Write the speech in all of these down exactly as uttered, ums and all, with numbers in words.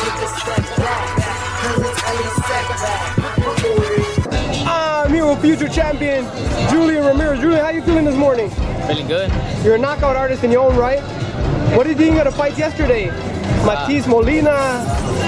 I'm here with future champion Julian Ramirez. Julian, how you feeling this morning? Feeling good. You're a knockout artist in your own right. What did you think of the fights yesterday? Matiz, Molina.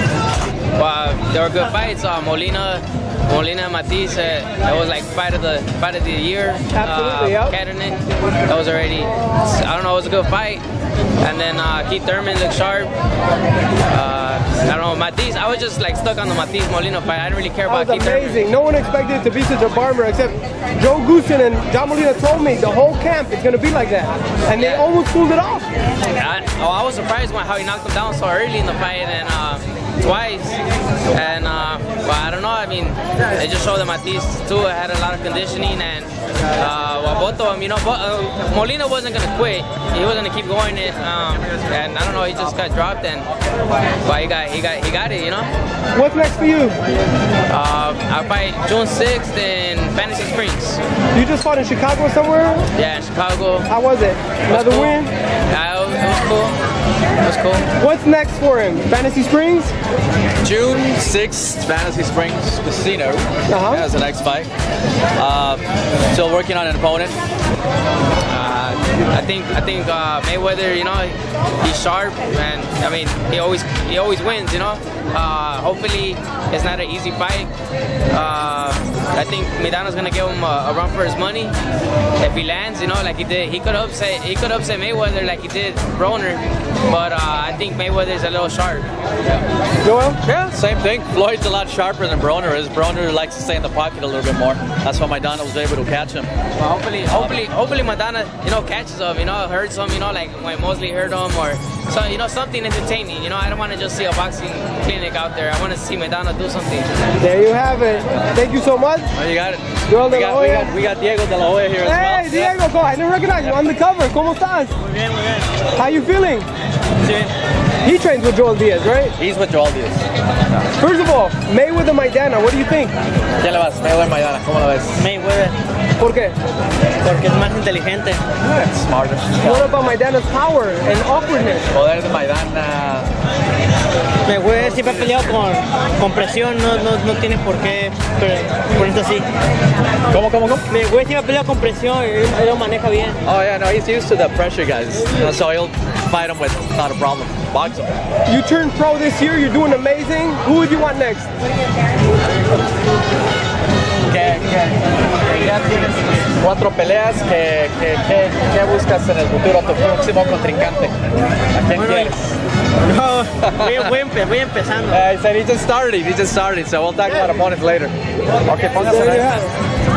Well, they were good fights. Uh, Molina, Molina and Matiz. Uh, that was like fight of the fight of the year. Absolutely, uh, yeah. That was already. I don't know. It was a good fight. And then uh, Keith Thurman looked sharp. Uh, I don't know, Matiz. I was just like stuck on the Matiz Molina fight. I didn't really care about That was Keith amazing. Thurman. No one expected it to be such a barber except Joe Goosen and John Molina told me the whole camp is going to be like that. And they Yeah. almost pulled it off. I, oh, I was surprised when how he knocked him down so early in the fight and uh, twice. And uh, well, I don't know. I mean, they just showed that Matiz too had a lot of conditioning and uh, well, both of them, you know, but, uh, Molina wasn't gonna quit. He was gonna keep going it. Um, and I don't know. He just got dropped and well, he got he got he got it. You know. What's next for you? Uh, I fight June sixth in Fantasy Springs. You just fought in Chicago somewhere? Yeah, in Chicago. How was it? Another cool. win? Yeah, it was, it was cool. It was cool. What's next for him? Fantasy Springs? June sixth, Fantasy Springs Casino Uh-huh. as the next fight. Uh, still working on an opponent. Uh, I think I think uh, Mayweather, you know, he's sharp, and I mean he always he always wins, you know. Uh, hopefully it's not an easy fight. Uh, I think Maidana's gonna give him a, a run for his money if he lands, you know, like he did. He could upset he could upset Mayweather like he did Broner, but uh, I think Mayweather's a little sharp. Joel? Yeah, same thing. Floyd's a lot sharper than Broner is. Broner likes to stay in the pocket a little bit more. That's why Maidana was able to catch him. Well, hopefully, hopefully, hopefully Maidana, you know, catches him, you know, hurts him, you know, like when Mosley hurt him, or so, you know, something entertaining. You know, I don't want to just see a boxing clinic out there. I want to see Maidana do something. There you have it. Thank you so much. Oh, you got it. Joel We de la got, we, Hoya. got, we got Diego de la Hoya here as well. Hey, Diego, go. I didn't recognize you. On the cover. ¿Cómo estás? Muy bien, muy bien. How you feeling? Sí. He trains with Joel Diaz, right? He's with Joel Diaz. First of all, Mayweather Maidana, what do you think? ¿Quién le vas? Mayweather Maidana, ¿cómo lo ves? Mayweather, ¿Por qué? porque es más inteligente. Smarter. What about Maidana's power and awkwardness? Poder de Maidana. Mayweather siempre ha peleado con, con presión, no, no, no tiene por qué ponerse así. ¿Cómo, cómo, cómo? Mayweather siempre ha peleado con presión, él, él lo maneja bien. Oh yeah, no, he's used to the pressure, guys. So he'll fight him with not a problem. Box him. You turned pro this year, you're doing amazing. Who would you want next? ¿Qué, qué, ya tienes cuatro peleas. ¿Qué, qué, qué, qué buscas en el futuro, tu próximo contrincante? ¿A quién Bueno, quieres? No, voy, voy, empe- voy empezando. Uh, he said he just started, he just started, so we'll talk about opponents later. Okay, póngase There you en have it.